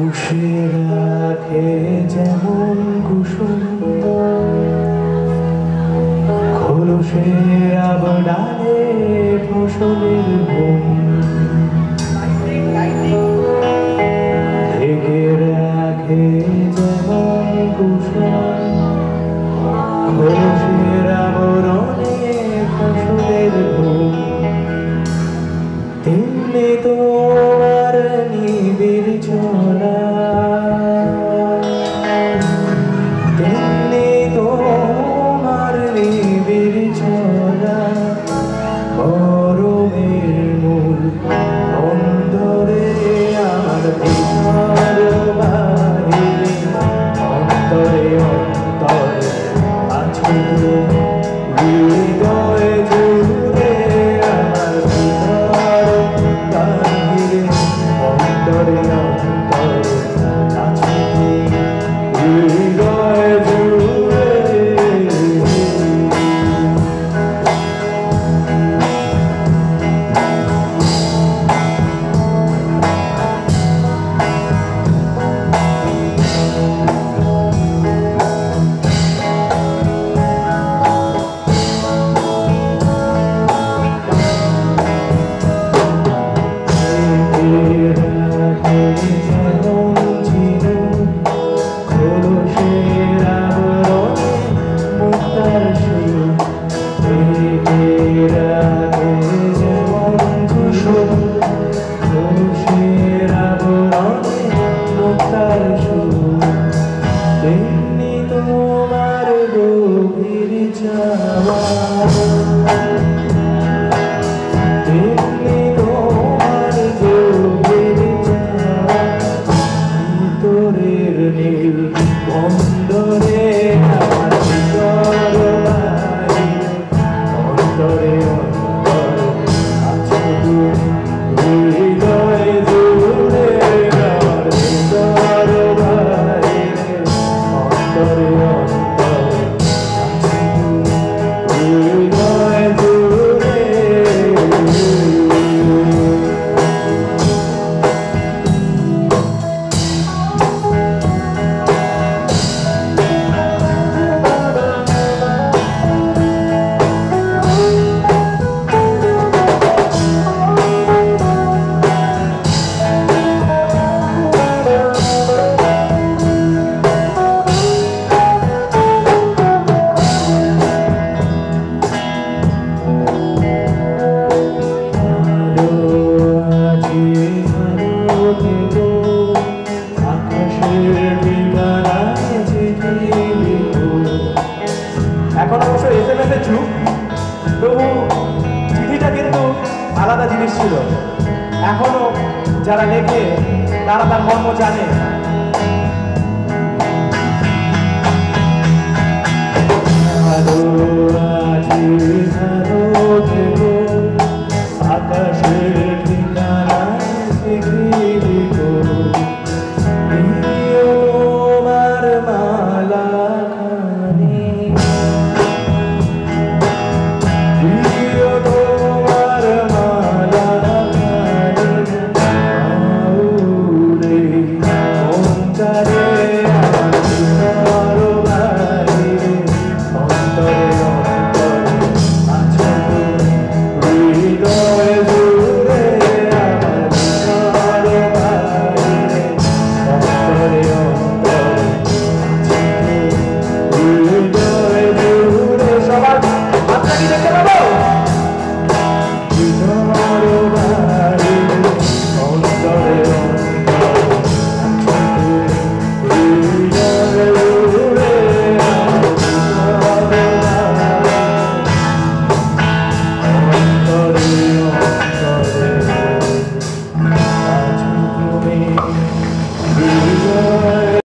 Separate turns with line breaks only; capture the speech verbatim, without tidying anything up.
পুষে রাখে যেমন কুসুম খোলসের আবডালে ফসলের ঘুম ঢেকে রাখে যেমন কুসুম খোলসের আবরণে ফসলের ঘুম তেমনি তোমার নিবিড় চলা তেমনি তোমার নিবিড় চলা গরমের মূল অন্তরে আমার ভিতর বাহিরে অন্তরে অন্তরে আছো হৃদয় জুড়ে আমার ভিতর বাহিরে অন্তরে অন্তরে আছো হৃদয় জুড়ে। তেমনি তোমার গভীর চাওয়া তেমনি তোমার গভীর চাওয়া ভিতরের নীল বন্দরে আমার ভিতর বাহিরে অন্তরে অন্তরে আছো তুমি হৃদয় জুড়ে আমার ভিতর বাহিরে অন্তরে অন্তরে আছো হৃদয় জুড়ে। এখন অবশ্য এস এম এস এর যুগ, তবু চিঠিটা কিন্তু আলাদা জিনিস ছিল। এখনো যারা লেখে তারা তার মর্ম জানে। আকাশের ঠিকানায় পৃথিবী তোমার মালা সবার হাতটা কি দেখতে পাবো?